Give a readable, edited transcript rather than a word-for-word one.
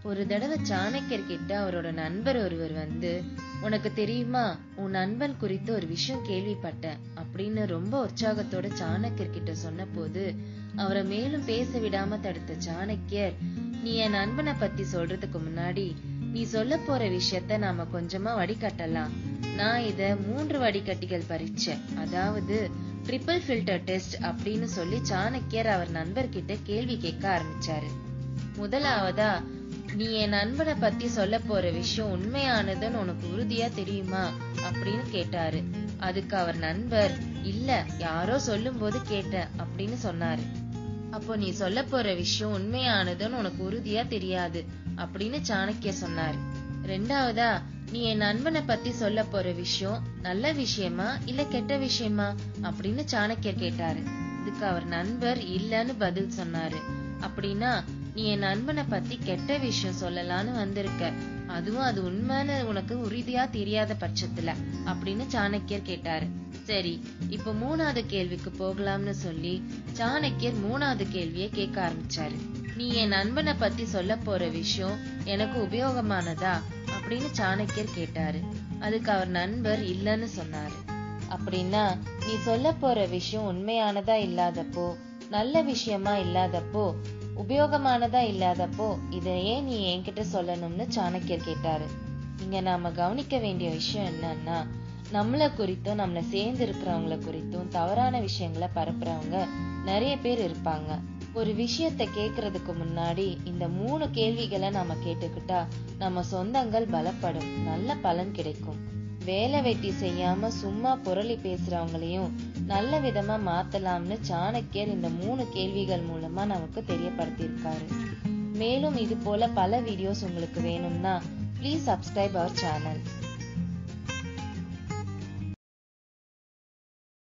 ஒரு தடவை சாணக்கியர் கிட்ட அவரோட நண்பர் ஒருவர் வந்து, உனக்கு தெரியுமா, உன் நண்பன் குறித்து ஒரு விஷயம் கேள்விப்பட்டேன் அப்படின்னு ரொம்ப உற்சாகத்தோட சாணக்கியர் கிட்ட சொன்ன போது, அவரை மேலும் பேச விடாம தடுத்த சாணக்கியர், நீ என் நண்பனை பத்தி சொல்றதுக்கு முன்னாடி நீ சொல்ல போற விஷயத்த நாம கொஞ்சமா வடிகட்டலாம். நான் இத 3 வடிகட்டிகள் பரீட்சை, அதாவது ட்ரிபிள் ஃபில்டர் டெஸ்ட் அப்படின்னு சொல்லி சாணக்கியர் அவர் நண்பர்கிட்ட கேள்வி கேட்க ஆரம்பிச்சாரு. முதலாவதா, நீ என் நண்பனை பத்தி சொல்ல போற விஷயம் உண்மையானதுன்னு உனக்கு உறுதியா தெரியுமா அப்படின்னு கேட்டாரு. அதுக்கு அவர் நண்பர், இல்ல, யாரோ சொல்லும் போது கேட்டேன் அப்படின்னு சொன்னாரு. அப்போ நீ சொல்ல போற விஷயம் உண்மையானதுன்னு உனக்கு உறுதியா தெரியாது அப்படின்னு சாணக்கியர் சொன்னாரு. ரெண்டாவதா, நீ என் நண்பனை பத்தி சொல்ல போற விஷயம் நல்ல விஷயமா இல்ல கெட்ட விஷயமா அப்படின்னு சாணக்கியர் கேட்டாரு. இதுக்கு அவர் நண்பர் இல்லன்னு பதில் சொன்னாரு. அப்படின்னா நீ என் நண்பனை பத்தி கெட்ட விஷயம் சொல்லலான்னு வந்திருக்க, அதுவும் அது உண்மைன்னு உனக்கு உறுதியா தெரியாத பட்சத்துல அப்படின்னு சாணக்கியர் கேட்டாரு. சரி, இப்ப 3வது கேள்விக்கு போகலாம்னு சொல்லி சாணக்கியர் 3வது கேள்வியை கேட்க ஆரம்பிச்சாரு. நீ என் நண்பனை பத்தி சொல்ல போற விஷயம் எனக்கு உபயோகமானதா அப்படின்னு சாணக்கியர் கேட்டாரு. அதுக்கு அவர் நண்பர் இல்லன்னு சொன்னாரு. அப்படின்னா நீ சொல்ல போற விஷயம் உண்மையானதா இல்லாதப்போ, நல்ல விஷயமா இல்லாதப்போ, உபயோகமானதா இல்லாதப்போ இதையே நீ என்கிட்ட சொல்லணும்னு சாணக்கியர் கேட்டாரு. இங்க நாம கவனிக்க வேண்டிய விஷயம் என்னன்னா, நம்மள குறித்தும் நம்மள சேர்ந்து இருக்கிறவங்கள குறித்தும் தவறான விஷயங்களை பரப்புறவங்க நிறைய பேர் இருப்பாங்க. ஒரு விஷயத்த கேக்குறதுக்கு முன்னாடி இந்த 3 கேள்விகளை நாம கேட்டுக்கிட்டா நம்ம சொந்தங்கள் பலப்படும், நல்ல பலன் கிடைக்கும். வேலை வெட்டி செய்யாம சும்மா புரளி பேசுறவங்களையும் நல்ல விதமா மாத்தலாம்னு சாணக்கியர் இந்த 3 கேள்விகள் மூலமா நமக்கு தெரியப்படுத்தியிருக்காரு. மேலும் இது போல பல வீடியோஸ் உங்களுக்கு வேணும்னா ப்ளீஸ் சப்ஸ்கிரைப் அவர் சேனல்.